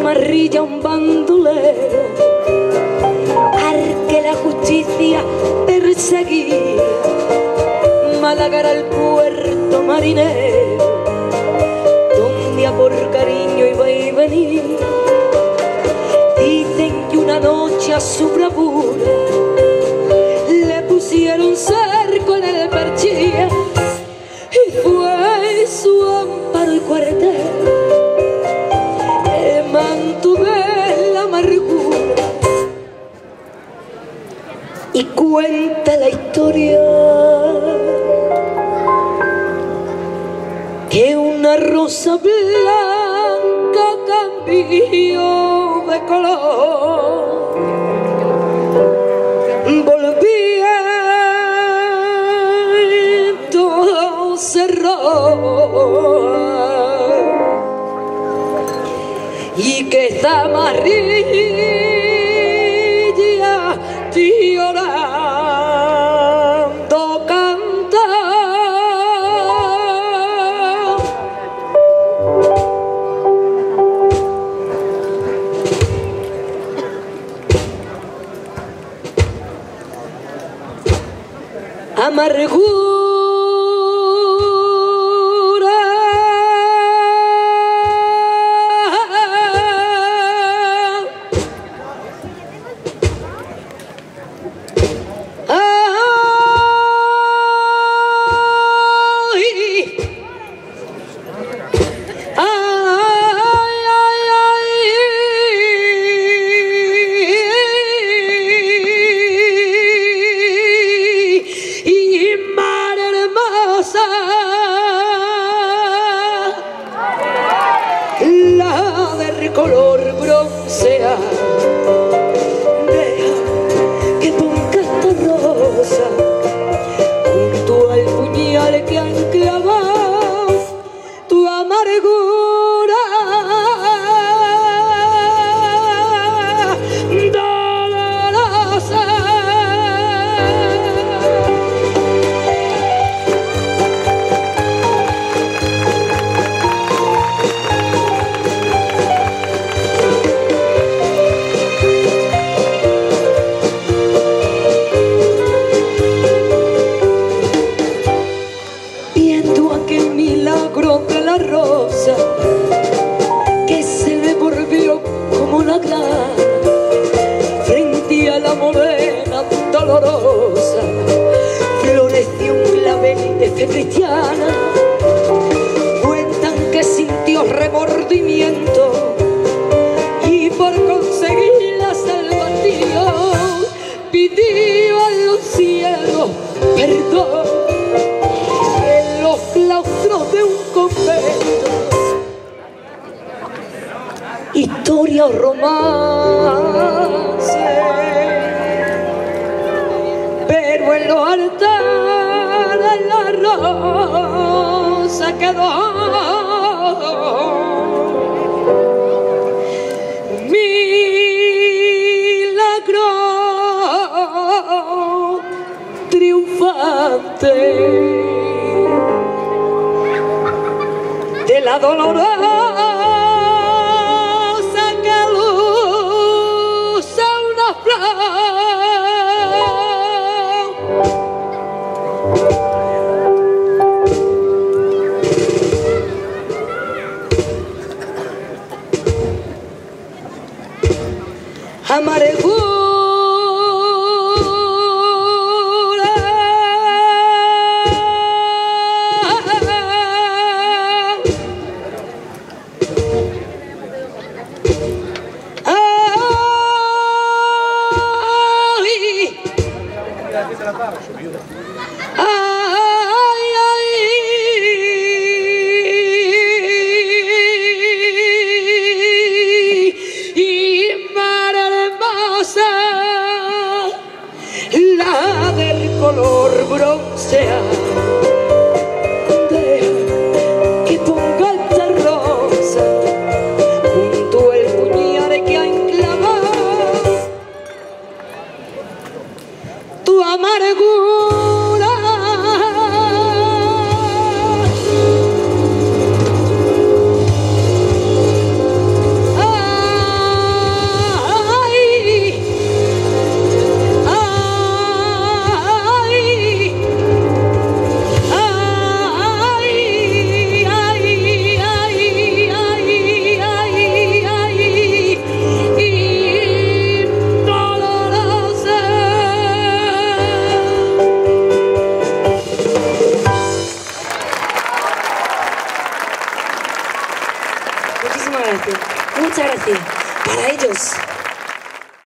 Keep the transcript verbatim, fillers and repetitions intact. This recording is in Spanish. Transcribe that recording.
amarrilla un bandolero al que la justicia perseguía. Málaga era el puerto marinero donde a por cariño iba y venía. Dicen que una noche a su bravura le pusieron cerco en el Perchía y fue su amparo y cuartel el manto de la amargura. Y cuenta la historia que una rosa blanca cambió de color, volviendo cerró, y que esta amarilla llorando canta. Amargura color bronceado, deja que ponga esta rosa junto al puñal que han clavado tu amargura dolorosa. De la rosa que se le volvió como una glana frente a la morena dolorosa, floreció un clavel de fe cristiana. Cuentan que sintió remordimiento y por conseguir la salvación pidió a los cielos perdón. Los claustros de un convento, historia o romance, pero en los altares la rosa quedó. Milagro triunfante de la dolorosa que luce una flor. Amargura ay, ay, y mar hermosa, la del color bronceado, deja que ponga esta rosa junto al puñal que ha enclavado tu amargura. Ah, Muchísimas gracias. Muchas gracias. Para ellos.